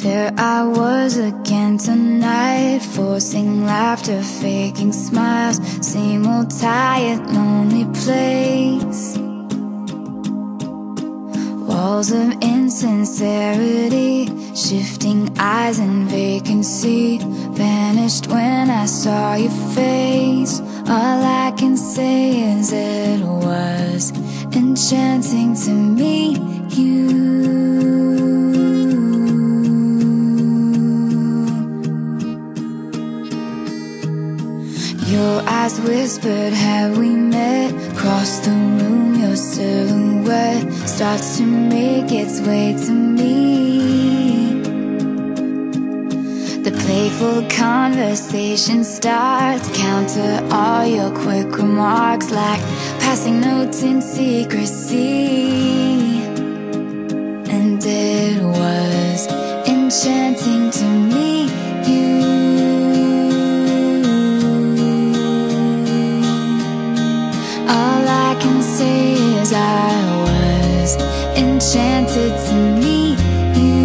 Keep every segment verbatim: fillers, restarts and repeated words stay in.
There I was again tonight, forcing laughter, faking smiles. Same old tired, lonely place. Walls of insincerity, shifting eyes and vacancy. Vanished when I saw your face. All I can say is it was enchanting to meet you. Your eyes whispered, have we met? Across the room, your silhouette starts to make its way to me. The playful conversation starts, counter all your quick remarks like passing notes in secrecy. And it was enchanting to meet you. I was enchanted to meet you.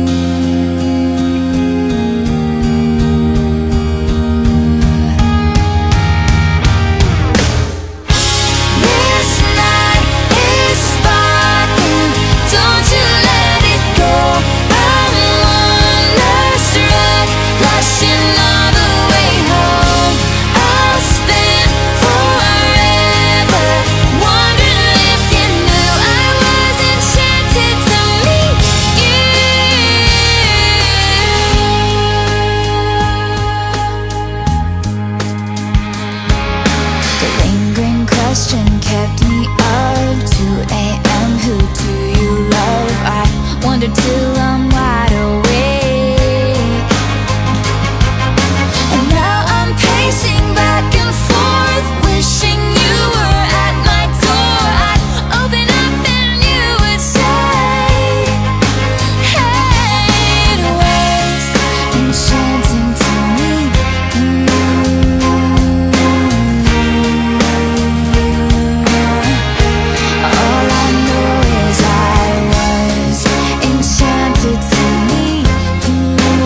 This night is sparkling, don't you let it go. I'm wonderstruck, blushing all the way home. I'll spend forever wondering if you knew I was enchanted to meet you. The lingering question kept me up. two a m Who do you love? I wondered till I'm wide awake. And now I'm pacing back and forth, wishing you were at my door. I'd open up and you would say, hey, it was enchanting to meet you. All I know is I was enchanted to meet you.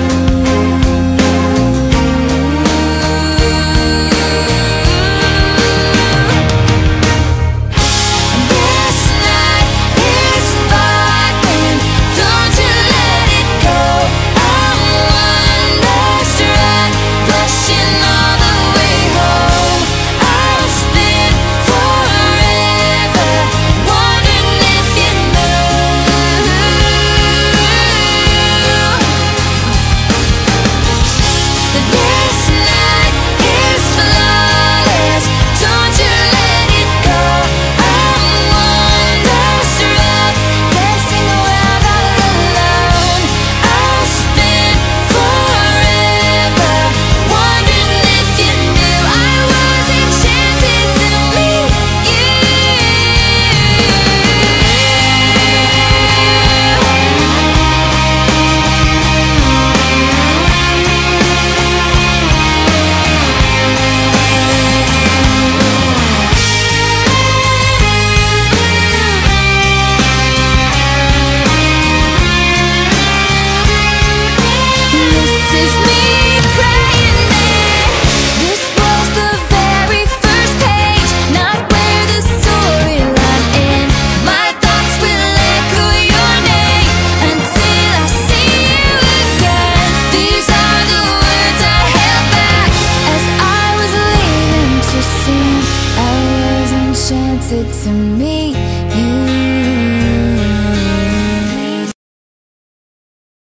This night is sparkling, don't you let it go. I'm wonderstruck, blushing all the way home. I'll spend forever wondering if you knew. This night is flawless, don't you let it go. I'm wonderstruck, dancing around all alone. I'll spend forever wondering if you knew I was enchanted to meet you. This is me praying that this was the very first page, not where the storyline ends. My thoughts will echo your name until I see you again. These are the words I held back as I was leaving to sing. I was enchanted to meet